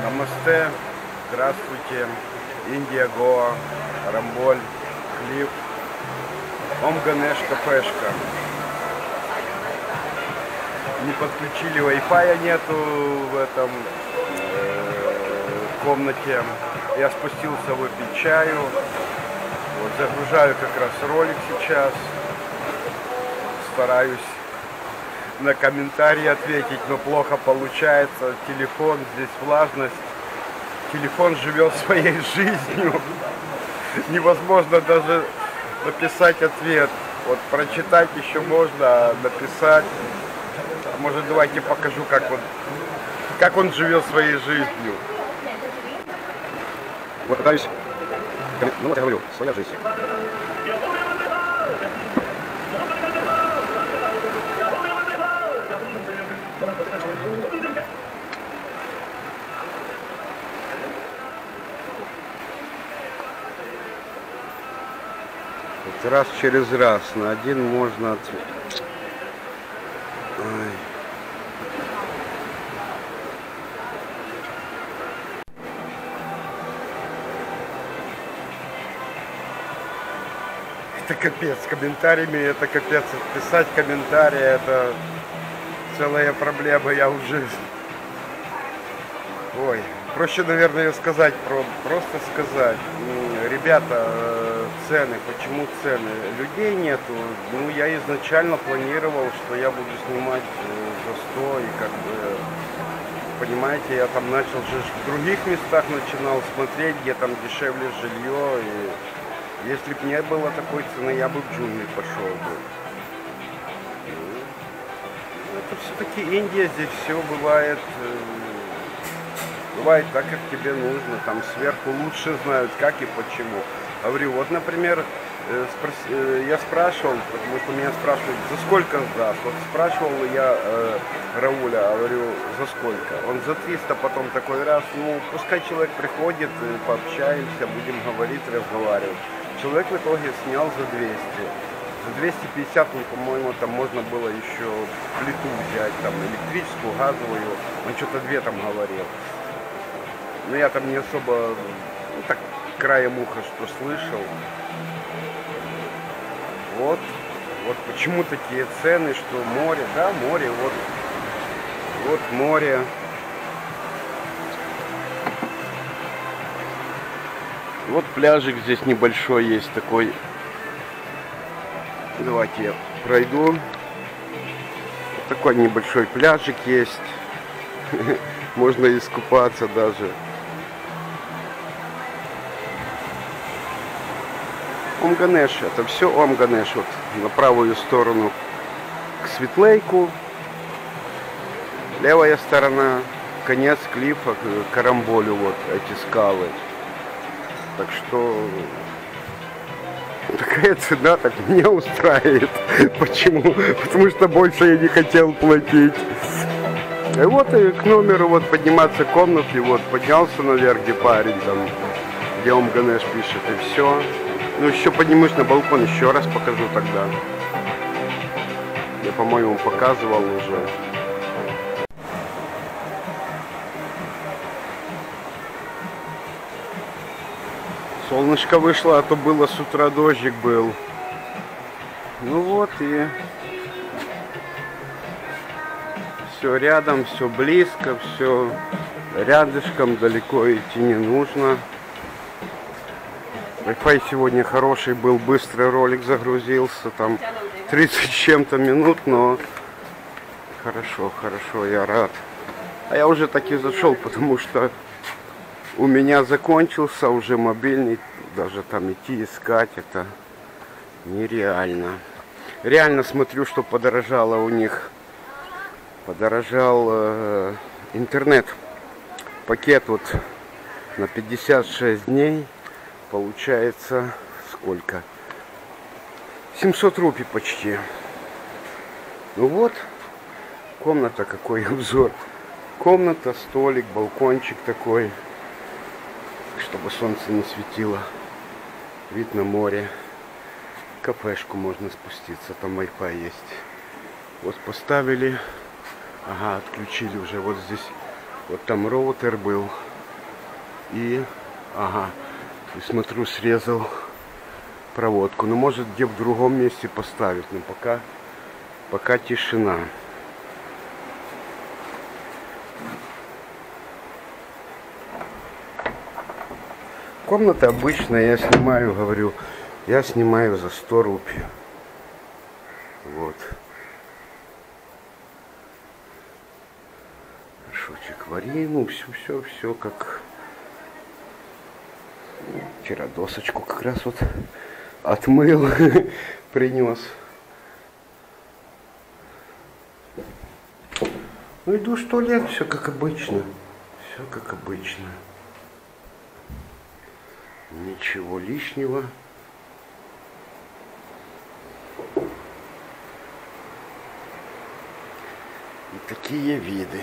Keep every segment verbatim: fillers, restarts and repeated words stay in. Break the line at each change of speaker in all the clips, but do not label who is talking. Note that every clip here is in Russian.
Намасте, здравствуйте, Индия, Гоа, Рамболь, Клифф, Ом Ганеш, кафешка. Не подключили, Wi-Fi нету в этом э, комнате. Я спустился выпить чаю. Вот, загружаю как раз ролик сейчас. Стараюсь на комментарии ответить, но плохо получается. Телефон, здесь влажность. Телефон живет своей жизнью. Невозможно даже написать ответ. Вот прочитать еще можно, а написать. Может, давайте покажу, как он, как он живет своей жизнью.
Вот пытаюсь. Ну вот я говорю, своя жизнь.
Вот раз через раз на один можно ответить. Ой. Это капец, с комментариями это капец. Писать комментарии это целая проблема, я уже... Ой, проще, наверное, сказать, просто сказать. Ребята, цены, почему цены? Людей нету. Ну, я изначально планировал, что я буду снимать за сто, и как бы, понимаете, я там начал же в других местах начинал смотреть, где там дешевле жилье, и если бы не было такой цены, я бы в джунгли пошел бы. Это все-таки Индия, здесь все бывает, бывает так, как тебе нужно, там сверху лучше знают, как и почему. Говорю, вот, например, я спрашивал, потому что меня спрашивают, за сколько сдаст. Вот спрашивал я э, Рауля, говорю, за сколько? Он за триста, потом такой раз, ну, пускай человек приходит, пообщаемся, будем говорить, разговаривать. Человек в итоге снял за двести. За двести пятьдесят, ну, по-моему, там можно было еще плиту взять, там, электрическую, газовую. Он что-то две там говорил. Но я там не особо, ну, так, краем уха, что слышал. Вот, вот почему такие цены, что море, да, море, вот, вот море. Вот пляжик здесь небольшой есть такой. Давайте я пройду. Вот такой небольшой пляжик есть. Можно искупаться даже. Ом Ганеш, это все Ом Ганеш. Вот на правую сторону к Светлейку. Левая сторона, конец клифа, к Рамболю, вот эти скалы. Так что такая цена так меня устраивает. Почему? Потому что больше я не хотел платить. И вот и к номеру вот подниматься в комнате, вот поднялся наверх, где парень там, где Ом Ганеш пишет, и все. Ну еще поднимусь на балкон, еще раз покажу тогда. Я, по-моему, показывал уже. Солнышко вышло, а то было с утра дождик был. Ну вот и все рядом, все близко, все рядышком, далеко идти не нужно. Wi-Fi сегодня хороший был, быстрый ролик загрузился, там тридцать с чем-то минут, но хорошо, хорошо, я рад. А я уже таки зашел, потому что у меня закончился уже мобильный, даже там идти искать, это нереально. Реально смотрю, что подорожало у них, подорожал э, интернет. Пакет вот на пятьдесят шесть дней получается сколько? семьсот рупий почти. Ну вот, комната, какой обзор. Комната, столик, балкончик такой, чтобы солнце не светило. Вид на море. Кафешку можно спуститься, там Wi-Fi есть. Вот поставили. Ага, отключили уже. Вот здесь, вот там роутер был. И, ага, и смотрю, срезал проводку. Ну, может, где в другом месте поставить, но пока, пока тишина. Комната обычная, я снимаю, говорю, я снимаю за сто рупий. Вот. Шочек варину, все, все, все как... Вчера досочку как раз вот отмыл, принес. Ну, иду в туалет, все как обычно. Все как обычно. Ничего лишнего. И такие виды.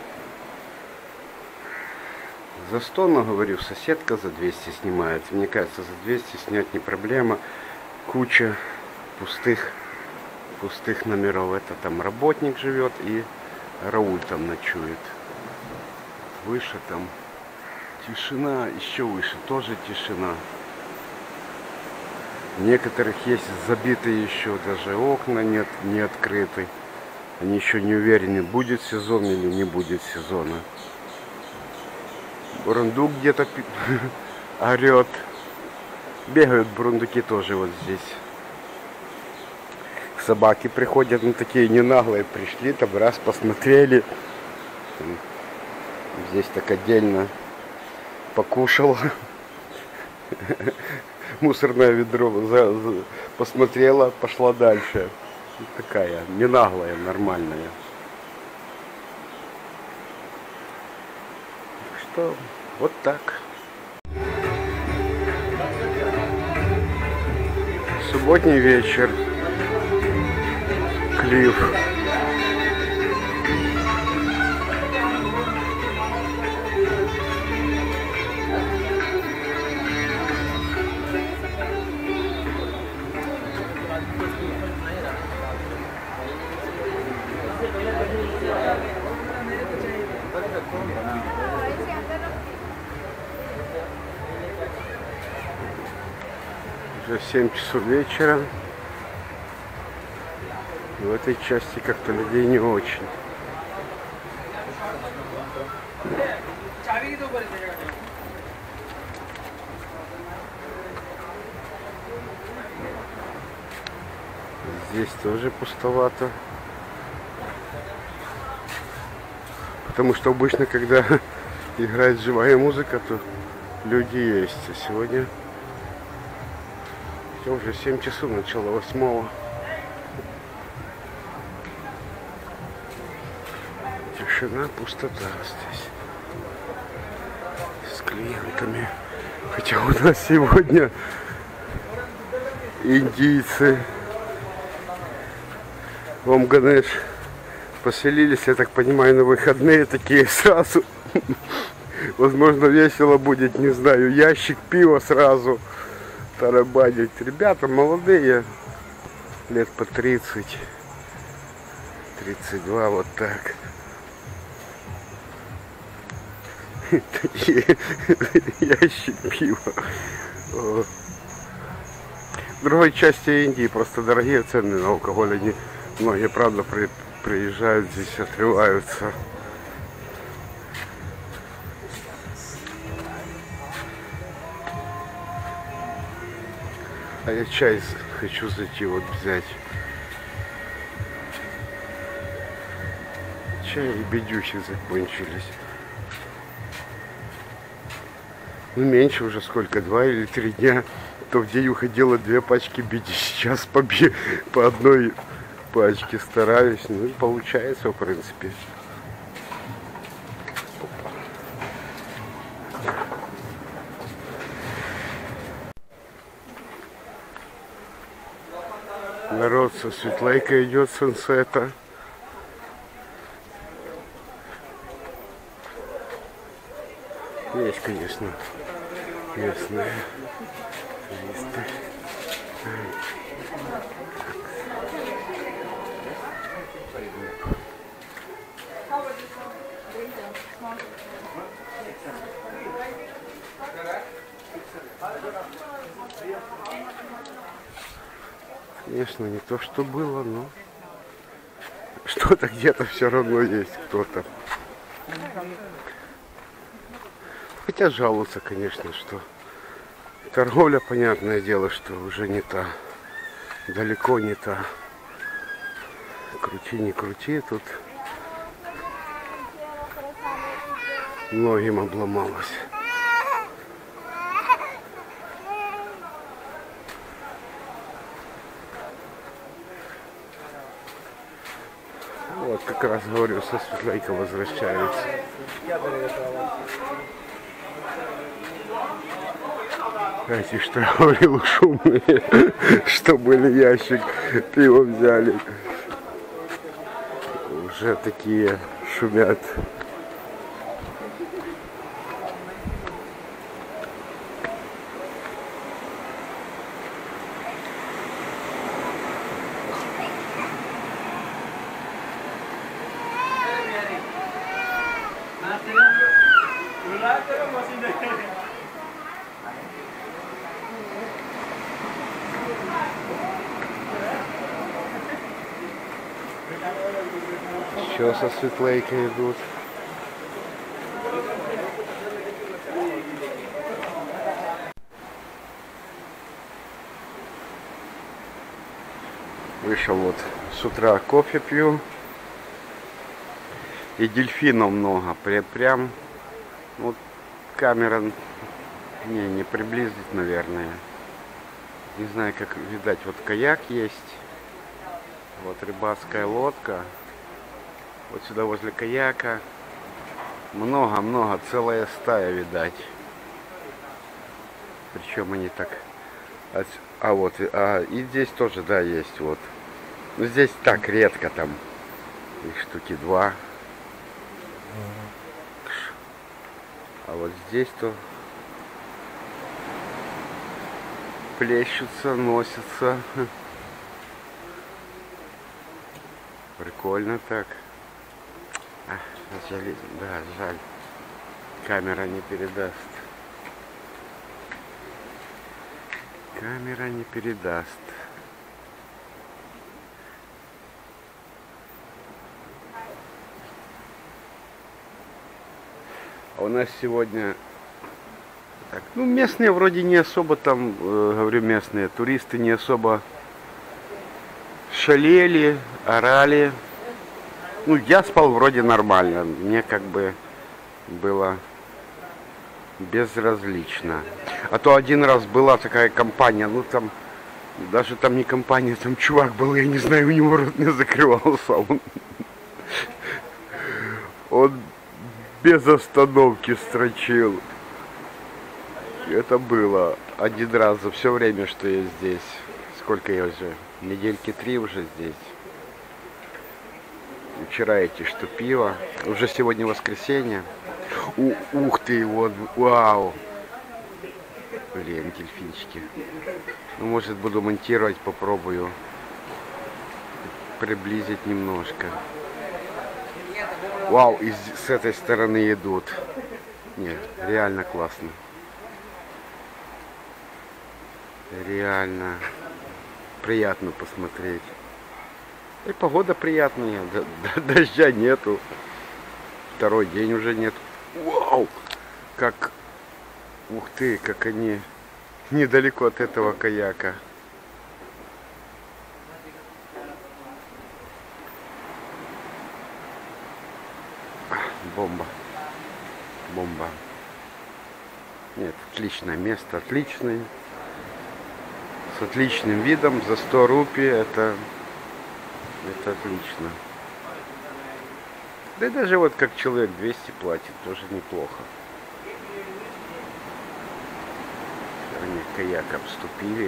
За сто, но говорю, соседка за двести снимает. Мне кажется, за двести снять не проблема. Куча пустых, пустых номеров. Это там работник живет и Рауль там ночует. Выше там тишина, еще выше тоже тишина. В некоторых есть забитые еще даже окна, нет, не открыты. Они еще не уверены, будет сезон или не будет сезона. Бурундук где-то орет. Бегают бурундуки тоже вот здесь. Собаки приходят, ну такие не наглые, пришли, там раз посмотрели. Здесь так отдельно покушала. Мусорное ведро за, за, посмотрела, пошла дальше. Такая не наглая, нормальная. Что вот так. Субботний вечер. Клифф. Уже семь часов вечера. В этой части как-то людей не очень. Здесь тоже пустовато. Потому что обычно, когда играет живая музыка, то люди есть. А сегодня уже семь часов, начало восьмого. Тишина, пустота здесь. С клиентами. Хотя у нас сегодня индийцы в Ом-Ганеш поселились, я так понимаю, на выходные такие сразу. Возможно, весело будет, не знаю, ящик пива сразу тарабанить. Ребята молодые, лет по тридцать, тридцать два, вот так. Такие ящик пива. В другой части Индии просто дорогие цены на алкоголь. Они, многие, правда, при, приезжают здесь, отрываются. А я чай хочу зайти вот взять. Чай и бедюхи закончились. Ну, меньше уже сколько, два или три дня. То в день уходило две пачки биди. Сейчас по, би, по одной пачке стараюсь. Ну и получается, в принципе. Народ со светлейкой идет с сансета. Есть, конечно, местные туристы. Конечно, не то, что было, но что-то где-то все равно есть кто-то. Хотя жалуются, конечно, что торговля, понятное дело, что уже не та. Далеко не та. Крути, не крути, тут многим обломалось. Вот как раз говорю, со Светлейка возвращаются. Эти, что я говорил, шумные, что были ящик пива взяли. Уже такие шумят. Еще со Светлейкой идут. Вышел вот с утра, кофе пью. И дельфинов много. Прям вот камера не, не приблизить, наверное. Не знаю, как видать. Вот каяк есть. Вот рыбацкая лодка. Вот сюда возле каяка. Много-много, целая стая, видать. Причем они так... А вот, а, и здесь тоже, да, есть вот. Но здесь так редко, там их штуки два. А вот здесь-то плещутся, носятся. Прикольно так. А, жаль, да, жаль. Камера не передаст. Камера не передаст. А у нас сегодня так, ну, местные вроде не особо там, э, говорю, местные туристы не особо шалели, орали. Ну, я спал вроде нормально. Мне как бы было безразлично. А то один раз была такая компания, ну там, даже там не компания, там чувак был, я не знаю, у него рот не закрывался. Он, он без остановки строчил. Это было один раз за все время, что я здесь. Сколько я уже? Недельки три уже здесь. Вчера эти, что пиво. Уже сегодня воскресенье. У, ух ты, вот, вау. Блин, дельфинчики. Ну, может, буду монтировать, попробую приблизить немножко. Вау, и с этой стороны идут. Нет, реально классно. Реально приятно посмотреть. И погода приятная, дождя нету. Второй день уже нет. Вау! Как... Ух ты, как они недалеко от этого каяка. Бомба. Бомба. Нет, отличное место, отличное. С отличным видом, за сто рупий, это, это отлично. Да и даже вот как человек двести платит, тоже неплохо. Они каяк обступили.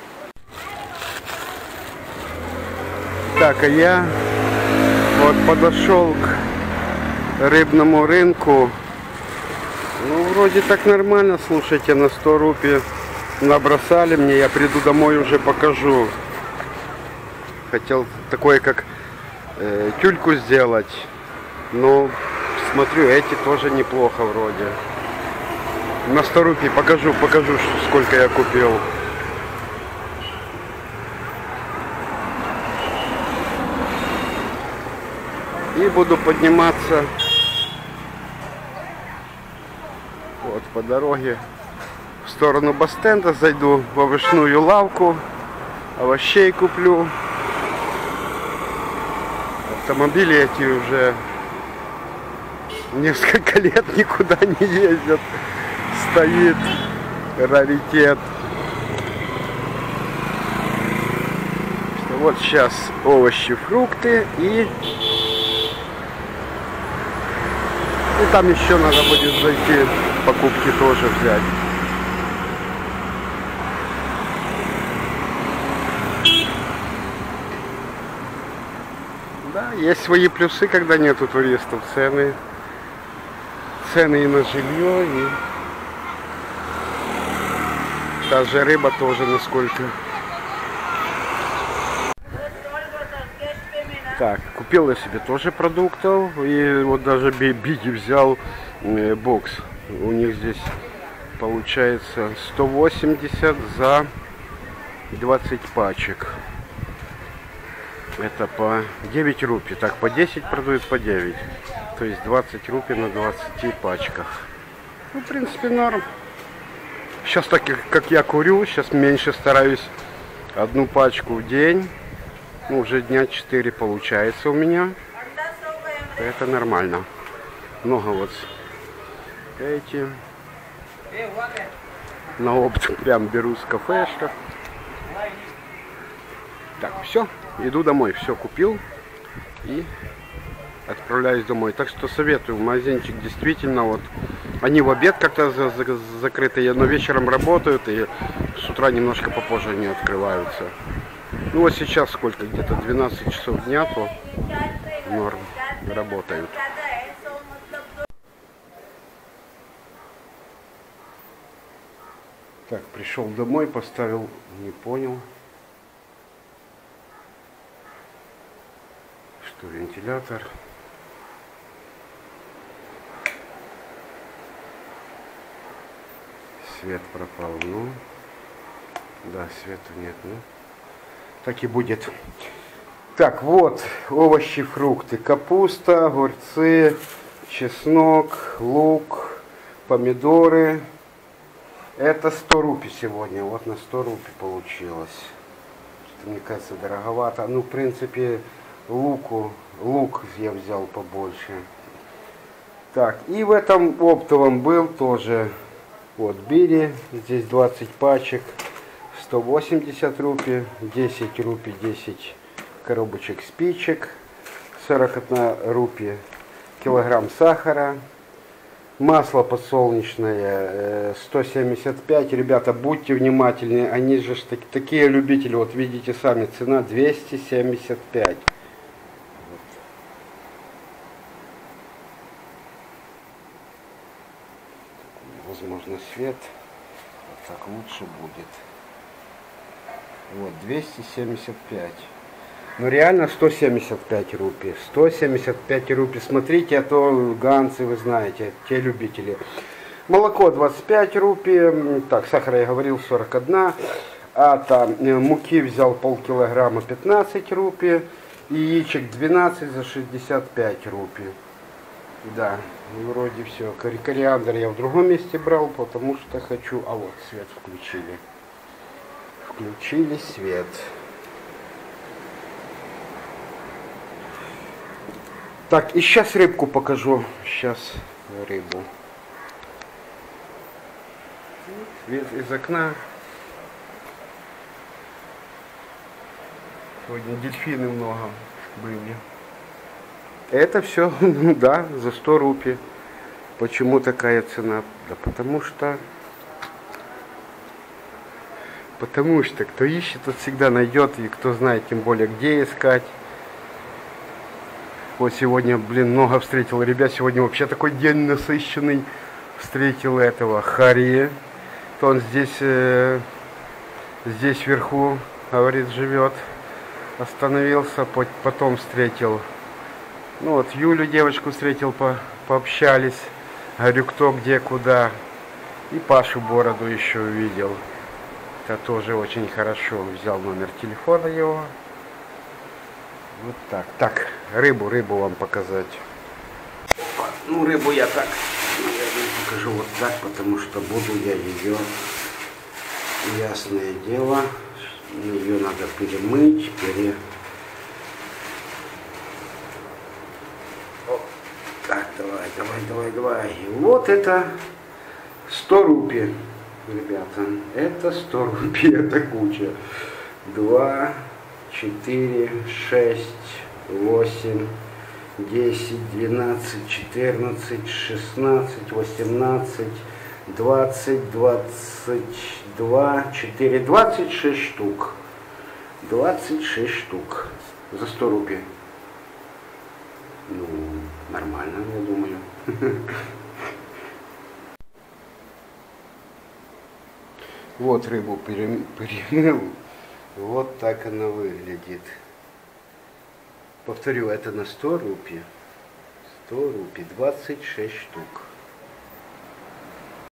Так, а я вот подошел к рыбному рынку. Ну, вроде так нормально, слушайте, на сто рупий набросали мне, я приду домой, уже покажу. Хотел такое, как э, тюльку сделать, но смотрю, эти тоже неплохо вроде. На сто рупий покажу, покажу, сколько я купил. И буду подниматься вот по дороге в сторону Бастенда. Зайду в овощную лавку, овощей куплю. Автомобили эти уже несколько лет никуда не ездят. Стоит раритет. Вот сейчас овощи, фрукты и и там еще надо будет зайти, покупки тоже взять. Да, есть свои плюсы, когда нету туристов. Цены, цены и на жилье, и та же рыба тоже насколько. Так, купил я себе тоже продуктов, и вот даже Биги взял э, бокс. У них здесь получается сто восемьдесят за двадцать пачек. Это по девять рупий. Так, по десять продают по девять. То есть двадцать рупий на двадцати пачках. Ну, в принципе, норм. Сейчас так как я курю, сейчас меньше стараюсь, одну пачку в день. Ну, уже дня четыре получается у меня. Это нормально. Много вот эти. На опт прям беру с кафешка. Так, все. Иду домой. Все купил. И отправляюсь домой. Так что советую. Магазинчик действительно вот. Они в обед как-то за за закрыты, но вечером работают. И с утра немножко попозже они открываются. Ну вот сейчас сколько, где-то двенадцать часов дня, то норм, работают. Так, пришел домой, поставил, не понял, что вентилятор. Свет пропал, ну, да, света нет, ну. Так и будет. Так, вот овощи, фрукты. Капуста, огурцы, чеснок, лук, помидоры. Это сто рупий сегодня. Вот на сто рупий получилось. Что-то, мне кажется, дороговато. Ну, в принципе, луку, лук я взял побольше. Так, и в этом оптовом был тоже. Вот, Бири. Здесь двадцать пачек. сто восемьдесят рупий, десять рупий, десять коробочек спичек, сорок одна рупия, килограмм сахара, масло подсолнечное сто семьдесят пять. Ребята, будьте внимательны, они же так, такие любители, вот видите сами, цена двести семьдесят пять. Возможно, свет вот так лучше будет. Вот, двести семьдесят пять. Ну, реально сто семьдесят пять рупий. сто семьдесят пять рупий. Смотрите, а то ганцы, вы знаете, те любители. Молоко двадцать пять рупий. Так, сахар я говорил, сорок одна. А там муки взял полкилограмма, пятнадцать рупий. Яичек двенадцать за шестьдесят пять рупий. Да, вроде все. Кориандр я в другом месте брал, потому что хочу... А вот, свет включили. Включили свет. Так, и сейчас рыбку покажу. Сейчас рыбу. Вид из окна. Сегодня дельфины много были. Это все, да, за сто рупий. Почему такая цена? Да потому что... Потому что кто ищет, тот всегда найдет, и кто знает, тем более, где искать. Вот сегодня, блин, много встретил ребят. Сегодня вообще такой день насыщенный. Встретил этого Хари. То он здесь, э, здесь вверху, говорит, живет. Остановился, потом встретил. Ну вот, Юлю, девочку встретил, по, пообщались. Говорю, кто, где, куда. И Пашу Бороду еще увидел. Это тоже очень хорошо. Взял номер телефона его. Вот так. Так, рыбу, рыбу вам показать. Ну, рыбу я так, наверное, покажу вот так, потому что буду я ее, ясное дело, ее надо перемыть, пере... О, так, давай, давай, давай, давай. Вот это сто рупий, ребята. Это сто рупий, это куча. Два, четыре, шесть, восемь, десять, двенадцать, четырнадцать, шестнадцать, восемнадцать, двадцать, двадцать два, четыре, двадцать шесть штук. двадцать шесть штук за сто рупий. Ну, нормально, я думаю. Вот рыбу перемыл. Вот так она выглядит. Повторю, это на сто рупий. сто рупий, двадцать шесть штук.